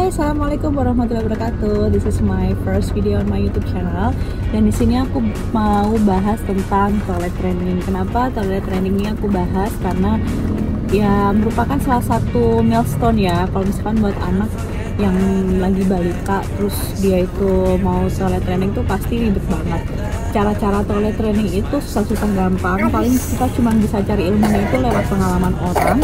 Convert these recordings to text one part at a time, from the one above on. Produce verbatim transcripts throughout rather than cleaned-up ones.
Hai, assalamualaikum warahmatullahi wabarakatuh. This is my first video on my YouTube channel. Dan di sini aku mau bahas tentang toilet training. Kenapa toilet training ini aku bahas? Karena ya merupakan salah satu milestone ya. Kalau misalkan buat anak yang lagi balita, terus dia itu mau toilet training tuh pasti ribet banget. Cara-cara toilet training itu susah-susah gampang. Paling kita cuma bisa cari ilmunya itu lewat pengalaman orang.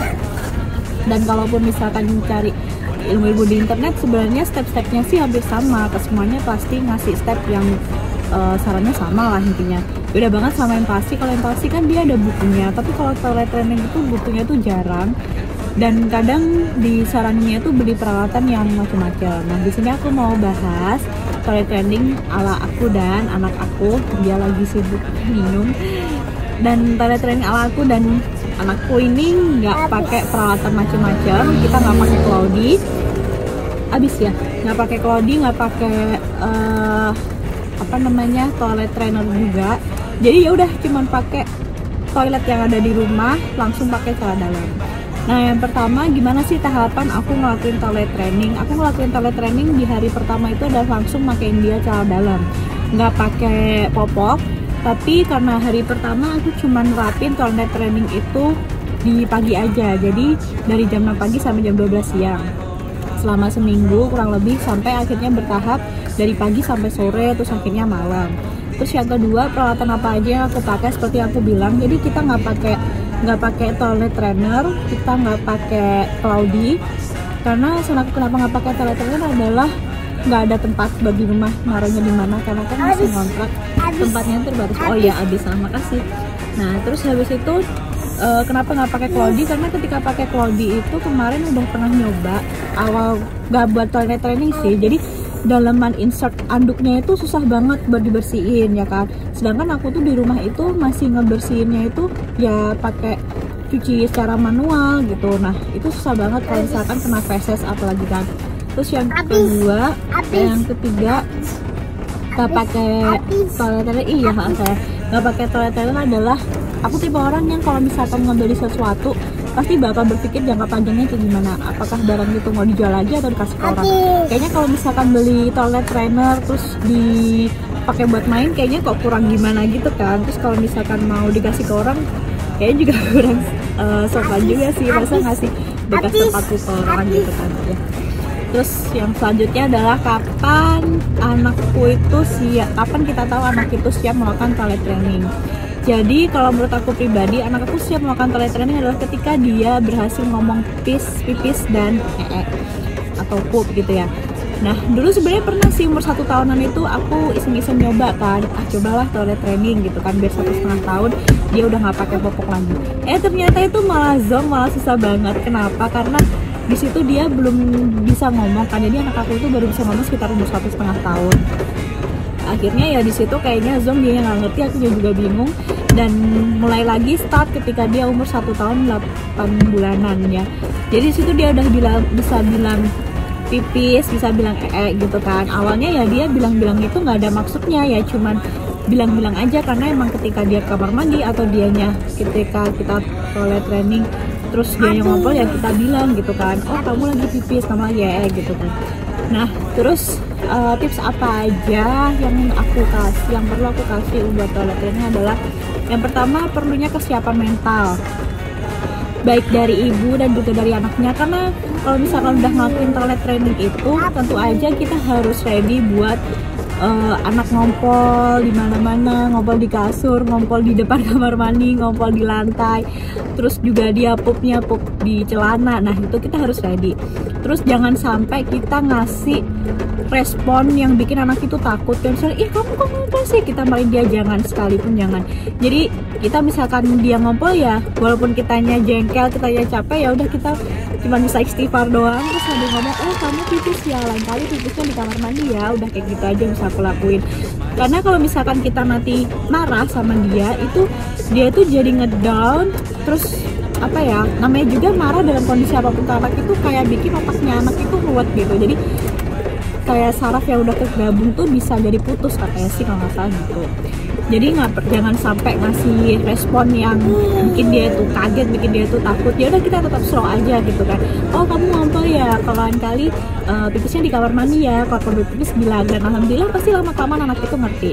Dan kalaupun misalkan cari ilmu-ilmu di internet, sebenarnya step-stepnya sih hampir sama, ke semuanya pasti ngasih step yang uh, sarannya sama lah intinya. Beda banget sama yang pasti. Kalau yang pasti kan dia ada bukunya, tapi kalau toilet training itu bukunya tuh jarang, dan kadang di sarannya itu beli peralatan yang macam-macam. Nah, di sini aku mau bahas toilet training ala aku dan anak aku, dia lagi sibuk minum. Dan toilet training ala aku dan anakku ini nggak pakai peralatan macam-macam, kita nggak pakai Claudie, abis ya, nggak pakai Claudie, nggak pakai uh, apa namanya toilet trainer juga. Jadi ya udah cuman pakai toilet yang ada di rumah, langsung pakai celana dalam. Nah, yang pertama gimana sih tahapan aku ngelakuin toilet training? Aku ngelakuin toilet training di hari pertama itu udah langsung pakein dia celana dalam, nggak pakai popok. Tapi karena hari pertama aku cuma nerapin toilet training itu di pagi aja, jadi dari jam enam pagi sampai jam dua belas siang selama seminggu kurang lebih, sampai akhirnya bertahap dari pagi sampai sore, terus akhirnya malam. Terus yang kedua, peralatan apa aja yang aku pakai seperti yang aku bilang, jadi kita nggak pakai nggak pakai toilet trainer, kita nggak pakai Claudie. Karena alasan aku kenapa nggak pakai toilet trainer adalah nggak ada tempat bagi rumah naruhnya di mana, karena kan masih ngontrak, tempatnya terbatas. Oh iya, habis, sama kasih. Nah, terus habis itu uh, kenapa nggak pakai Claudie? Karena ketika pakai Claudie itu kemarin udah pernah nyoba awal nggak buat toilet training sih, jadi dalaman insert anduknya itu susah banget buat dibersihin ya kan. Sedangkan aku tuh di rumah itu masih ngebersihinnya itu ya pakai cuci secara manual gitu. Nah, itu susah banget kalau misalkan kena feses apalagi kan. Terus yang kedua, abis. yang ketiga nggak pakai toilet training. Iya, saya nggak pakai toilet training adalah aku tipe orang yang kalau misalkan ngebeli sesuatu pasti bakal berpikir jangka panjangnya kayak gimana. Apakah barang itu mau dijual lagi atau dikasih ke orang? Kayaknya kalau misalkan beli toilet trainer terus dipakai buat main, kayaknya kok kurang gimana gitu kan. Terus kalau misalkan mau dikasih ke orang, kayaknya juga kurang uh, sopan juga sih, masa ngasih bekas sepatu ke orang gitu kan ya. Terus yang selanjutnya adalah kapan anakku itu siap, kapan kita tahu anak itu siap melakukan toilet training. Jadi kalau menurut aku pribadi, anak aku siap melakukan toilet training adalah ketika dia berhasil ngomong pis, pipis, dan ee atau pup gitu ya. Nah, dulu sebenarnya pernah sih umur satu tahunan itu aku iseng-iseng nyoba kan, ah cobalah toilet training gitu kan, biar satu setengah tahun dia udah nggak pakai popok lagi. Eh ternyata itu malah zonk, malah susah banget. Kenapa? Karena di situ dia belum bisa ngomong kan, jadi anak aku itu baru bisa ngomong sekitar umur satu setengah tahun. Akhirnya ya di situ kayaknya zong, dia nggak ngerti, aku juga bingung, dan mulai lagi start ketika dia umur satu tahun delapan bulanan ya. Jadi di situ dia udah bilang, bisa bilang pipis, bisa bilang ee gitu kan. Awalnya ya dia bilang-bilang itu nggak ada maksudnya ya, cuman bilang-bilang aja karena emang ketika dia kamar mandi atau dianya ketika kita toilet training terus dia yang ngobrol ya kita bilang gitu kan, oh kamu lagi pipis, kamu lagi ee gitu kan. Nah, terus uh, tips apa aja yang aku kasih, yang perlu aku kasih buat toilet training adalah yang pertama, perlunya kesiapan mental, baik dari ibu dan juga dari anaknya. Karena kalau misalkan udah ngelakuin toilet training itu, tentu aja kita harus ready buat uh, anak ngompol di mana-mana, ngompol di kasur, ngompol di depan kamar mandi, ngompol di lantai, terus juga dia pupnya pup di celana. Nah, itu kita harus ready. Terus jangan sampai kita ngasih respon yang bikin anak itu takut. Kayak misalnya, ih kamu kok ngompol sih, kita main dia, jangan, sekalipun jangan. Jadi kita misalkan dia ngompol ya, walaupun kitanya jengkel, kitanya capek, ya udah kita cuma bisa istighfar doang, terus sambil ngomong, oh kamu pipis ya, lain kali pipisnya di kamar mandi ya, udah kayak gitu aja bisa aku lakuin. Karena kalau misalkan kita nanti marah sama dia, itu dia tuh jadi ngedown, terus apa ya, namanya juga marah dalam kondisi apapun ke anak itu kayak bikin otaknya anak itu ruwet gitu. Jadi kayak saraf yang udah kegabung tuh bisa jadi putus katanya sih kalau nggak salah gitu. Jadi nggak jangan sampai ngasih respon yang bikin dia itu kaget, bikin dia itu takut. Ya udah kita tetap slow aja gitu kan. Oh kamu ngompol ya, kalau kali uh, pipisnya di kamar mandi ya, kalau perlu pipis bilang. Dan alhamdulillah pasti lama kelamaan anak itu ngerti.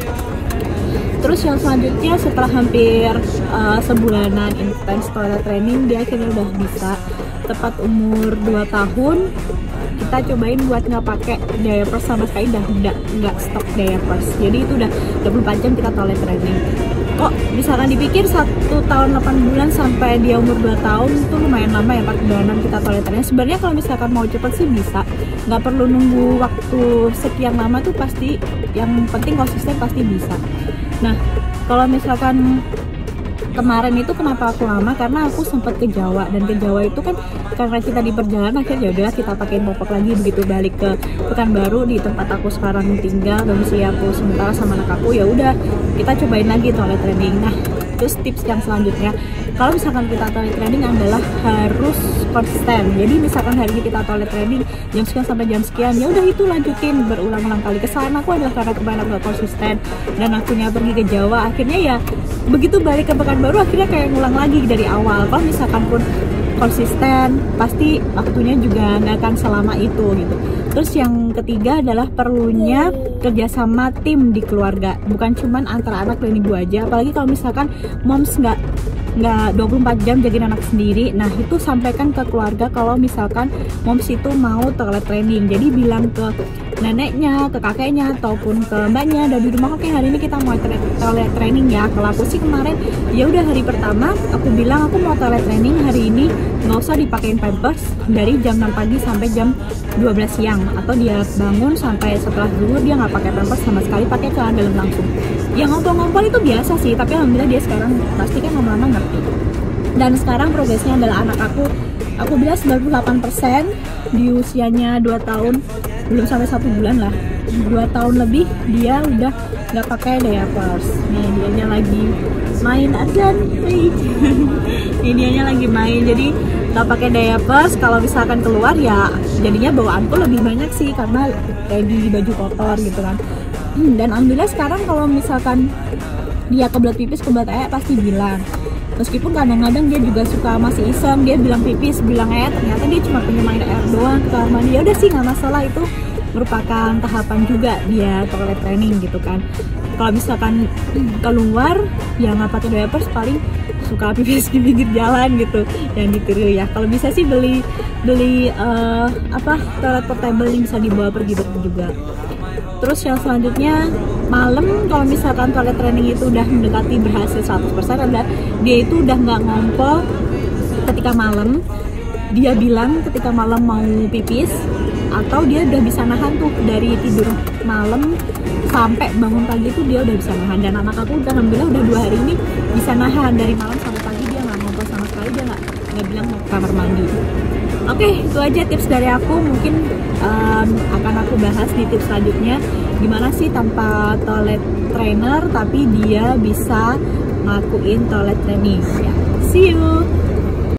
Terus yang selanjutnya setelah hampir uh, sebulanan intens toilet training, dia akhirnya udah bisa. Tepat umur dua tahun kita cobain buat nggak pakai diaper sama sekali, dah udah nggak stop diapers. Jadi itu udah dua puluh empat jam kita toilet training. Kok misalkan dipikir satu tahun delapan bulan sampai dia umur dua tahun itu lumayan lama ya, empat bulanan kita toilet training. Sebenarnya kalau misalkan mau cepet sih bisa, nggak perlu nunggu waktu sekian lama tuh, pasti yang penting konsisten pasti bisa. Nah kalau misalkan kemarin itu kenapa aku lama, karena aku sempat ke Jawa, dan ke Jawa itu kan karena kita di perjalanan akhirnya udah kita pakein popok lagi. Begitu balik ke Pekanbaru di tempat aku sekarang tinggal dan si aku sementara sama anak aku, ya udah kita cobain lagi toilet training. Nah terus tips yang selanjutnya, kalau misalkan kita toilet training adalah harus konsisten. Jadi misalkan hari ini kita toilet training jam sekian sampai jam sekian, ya udah itu lanjutin berulang-ulang kali. Kesalahan aku adalah karena kemarin aku gak konsisten dan akunya pergi ke Jawa, akhirnya ya begitu balik ke Pekanbaru akhirnya kayak ngulang lagi dari awal. Kalau misalkan pun konsisten pasti waktunya juga nggak akan selama itu gitu. Terus yang ketiga adalah perlunya kerjasama tim di keluarga, bukan cuman antara anak dan ibu aja. Apalagi kalau misalkan moms nggak nggak dua puluh empat jam jagain anak sendiri. Nah itu sampaikan ke keluarga kalau misalkan moms itu mau toilet training. Jadi bilang ke neneknya, ke kakeknya, ataupun ke mbaknya dari rumah, oke hari ini kita mau toilet training ya. Kalau aku sih kemarin ya udah hari pertama aku bilang aku mau toilet training hari ini, nggak usah dipakein pampers dari jam enam pagi sampai jam dua belas siang, atau dia bangun sampai setelah zuhur dia nggak pakai pampers sama sekali, pakai celana dalam langsung. Ya ngompol-ngompol itu biasa sih, tapi alhamdulillah dia sekarang pasti kan lama-lama ngerti. Dan sekarang progresnya adalah anak aku, aku bilang sembilan puluh delapan persen di usianya dua tahun, belum sampai satu bulan lah, dua tahun lebih dia udah nggak pakai diapers. Nih dianya lagi main aja nih. Ini dianya lagi main, jadi nggak pakai diapers. Kalau misalkan keluar ya jadinya bawaanku lebih banyak sih, karena kayak di baju kotor gitu kan. Dan alhamdulillah sekarang kalau misalkan dia kebelet pipis, kebelet air pasti bilang. Meskipun kadang-kadang dia juga suka masih iseng, dia bilang pipis, bilang air, ternyata dia cuma pengen main air doang ke kamar mandi. Ya udah sih nggak masalah, itu merupakan tahapan juga dia toilet training gitu kan. Kalau misalkan keluar ya nggak pakai diapers, paling suka pipis di pinggir jalan gitu yang ditiru ya. Kalau bisa sih beli beli uh, apa toilet portable yang bisa dibawa pergi pergi juga. Terus yang selanjutnya malam, kalau misalkan toilet training itu udah mendekati berhasil seratus persen, adalah dia itu udah nggak ngompol ketika malam. Dia bilang ketika malam mau pipis, atau dia udah bisa nahan tuh dari tidur malam sampai bangun pagi itu dia udah bisa nahan. Dan anak aku udah alhamdulillah udah dua hari ini bisa nahan, dari malam sampai pagi dia nggak ngompol sama sekali, dia nggak nggak bilang mau ke kamar mandi. Oke, itu aja tips dari aku. Mungkin um, akan aku bahas di tips selanjutnya, gimana sih tanpa toilet trainer tapi dia bisa ngelakuin toilet training ya. See you.